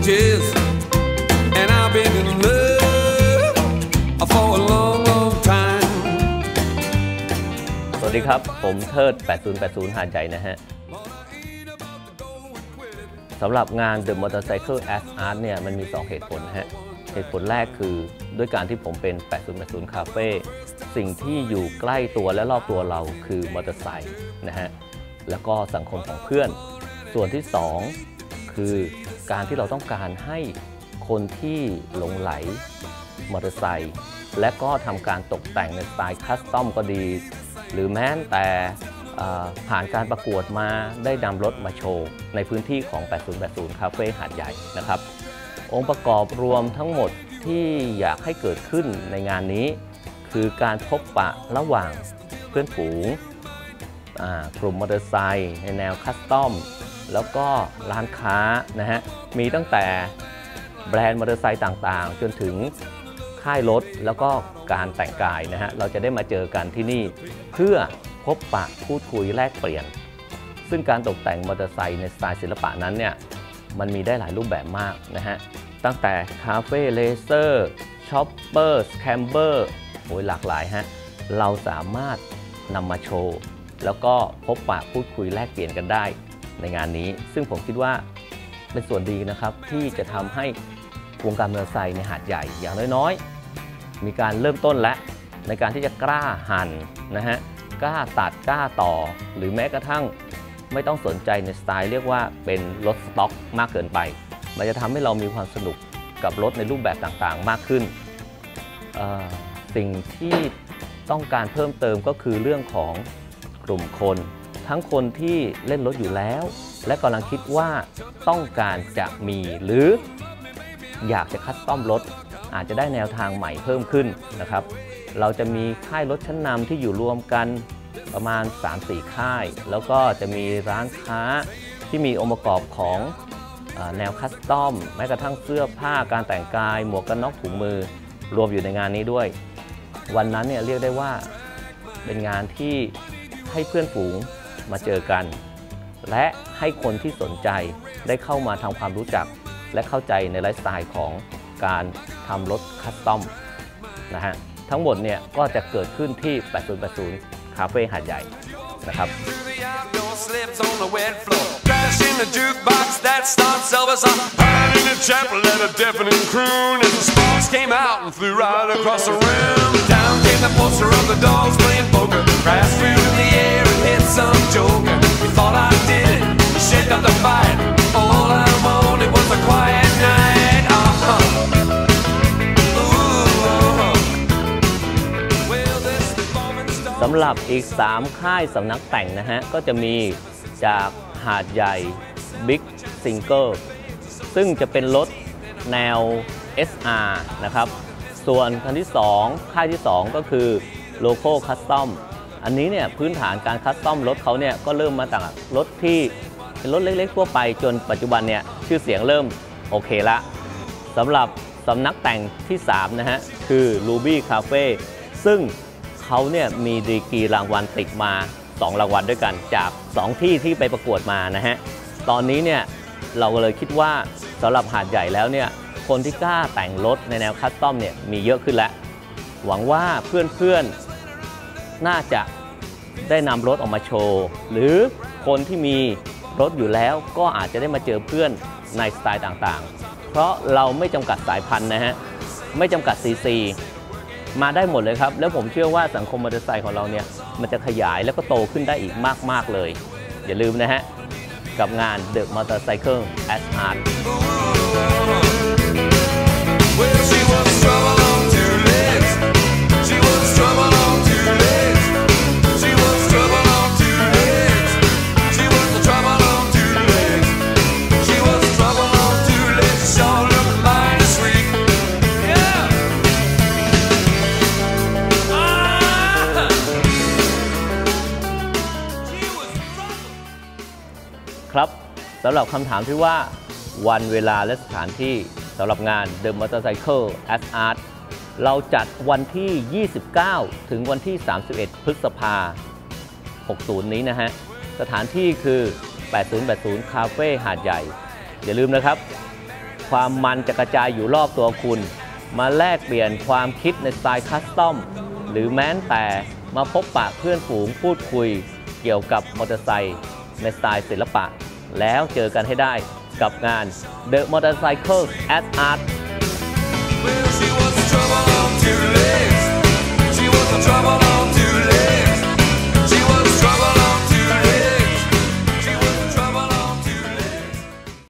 changes, and I've been in love for a long, long time. สวัสดีครับผมเทิด8080หาดใหญ่นะฮะสำหรับงาน The Motorcycle as Art เนี่ยมันมี2เหตุผลนะฮะเหตุผลแรกคือด้วยการที่ผมเป็น8080 Cafe สิ่งที่อยู่ใกล้ตัวและรอบตัวเราคือมอเตอร์ไซค์นะฮะแล้วก็สังคมของเพื่อนส่วนที่2คือการที่เราต้องการให้คนที่หลงไหลมอเตอร์ไซค์และก็ทำการตกแต่งในสไตล์คัสตอมก็ดีหรือแม้แต่ผ่านการประกวดมาได้นำรถมาโชว์ในพื้นที่ของ8080 Cafe หาดใหญ่นะครับองค์ประกอบรวมทั้งหมดที่อยากให้เกิดขึ้นในงานนี้คือการพบปะระหว่างเพื่อนฝูงกลุ่มมอเตอร์ไซค์ในแนวคัสตอมแล้วก็ร้านค้านะฮะมีตั้งแต่แบรนด์มอเตอร์ไซค์ต่างๆจนถึงค่ายรถแล้วก็การแต่งกายนะฮะเราจะได้มาเจอกันที่นี่เพื่อพบปะพูดคุยแลกเปลี่ยนซึ่งการตกแต่งมอเตอร์ไซค์ในสไตล์ศิลปะนั้นเนี่ยมันมีได้หลายรูปแบบมากนะฮะตั้งแต่คาเฟ่เลเซอร์ช็อปเปอร์สแคมเบอร์โอ้ยหลากหลายฮะเราสามารถนำมาโชว์แล้วก็พบปะพูดคุยแลกเปลี่ยนกันได้ในงานนี้ซึ่งผมคิดว่าเป็นส่วนดีนะครับที่จะทำให้วงการมอเตอร์ไซค์ในหาดใหญ่อย่างน้อยๆมีการเริ่มต้นและในการที่จะกล้าหั่นนะฮะกล้าตัดกล้าต่อหรือแม้กระทั่งไม่ต้องสนใจในสไตล์เรียกว่าเป็นรถสต็อกมากเกินไปมันจะทำให้เรามีความสนุกกับรถในรูปแบบต่างๆมากขึ้นสิ่งที่ต้องการเพิ่มเติมก็คือเรื่องของกลุ่มคนทั้งคนที่เล่นรถอยู่แล้วและกำลังคิดว่าต้องการจะมีหรืออยากจะคัสตอมรถอาจจะได้แนวทางใหม่เพิ่มขึ้นนะครับเราจะมีค่ายรถชั้นนำที่อยู่รวมกันประมาณ 3-4 ค่ายแล้วก็จะมีร้านค้าที่มีองค์ประกอบของแนวคัสตอมแม้กระทั่งเสื้อผ้าการแต่งกายหมวกกันน็อกถุงมือรวมอยู่ในงานนี้ด้วยวันนั้นเนี่ยเรียกได้ว่าเป็นงานที่ให้เพื่อนฝูงมาเจอกันและให้คนที่สนใจได้เข้ามาทำความรู้จักและเข้าใจในไลฟ์สไตล์ของการทำรถคัสตอมนะฮะทั้งหมดเนี่ยก็จะเกิดขึ้นที่8080 คาเฟ่หาดใหญ่นะครับสำหรับอีก3ค่ายสำนักแต่งนะฮะก็จะมีจากหาดใหญ่ Big Single ซึ่งจะเป็นรถแนว SR นะครับส่วนคันที่2ค่ายที่2ก็คือ Local Custom อันนี้เนี่ยพื้นฐานการคัสตอมรถเขาเนี่ยก็เริ่มมาจากรถที่เป็นรถเล็กๆทั่วไปจนปัจจุบันเนี่ยชื่อเสียงเริ่มโอเคละสำหรับสำนักแต่งที่3นะฮะคือ Ruby Cafe ซึ่งเขาเนี่ยมีดีกรีรางวัลติดมา2รางวัลด้วยกันจาก2ที่ที่ไปประกวดมานะฮะตอนนี้เนี่ยเราก็เลยคิดว่าสำหรับหาดใหญ่แล้วเนี่ยคนที่กล้าแต่งรถในแนวคัสตอมเนี่ยมีเยอะขึ้นแล้วหวังว่าเพื่อนๆน่าจะได้นำรถออกมาโชว์หรือคนที่มีรถอยู่แล้วก็อาจจะได้มาเจอเพื่อนในสไตล์ต่างๆเพราะเราไม่จำกัดสายพันธุ์นะฮะไม่จำกัดซีซีมาได้หมดเลยครับแล้วผมเชื่อว่าสังคมมอเตอร์ไซค์ของเราเนี่ยมันจะขยายแล้วก็โตขึ้นได้อีกมากๆเลยอย่าลืมนะฮะกับงาน The Motorcycle as Artครับสำหรับคำถามที่ว่าวันเวลาและสถานที่สำหรับงาน The Motorcycle as Art เราจัดวันที่ 29 ถึงวันที่ 31 พฤษภาคม 60 นี้นะฮะสถานที่คือ 8080 คาเฟ่หาดใหญ่อย่าลืมนะครับความมันจะกระจายอยู่รอบตัวคุณมาแลกเปลี่ยนความคิดในสไตล์คัสตอมหรือแม้แต่มาพบปะเพื่อนฝูงพูดคุยเกี่ยวกับมอเตอร์ไซค์ในสไตล์ศิลปะแล้วเจอกันให้ได้กับงาน The Motorcycle as Art